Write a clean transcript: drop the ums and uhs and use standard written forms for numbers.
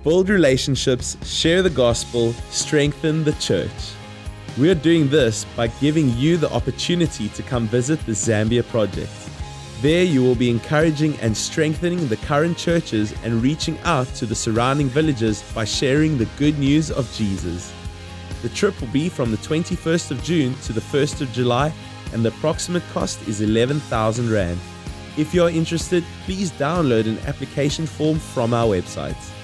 build relationships, share the gospel, strengthen the church. We are doing this by giving you the opportunity to come visit the Zambia project. There you will be encouraging and strengthening the current churches and reaching out to the surrounding villages by sharing the good news of Jesus. The trip will be from the 21st of June to the 1st of July, and the approximate cost is 11,000 Rand. If you are interested, please download an application form from our website.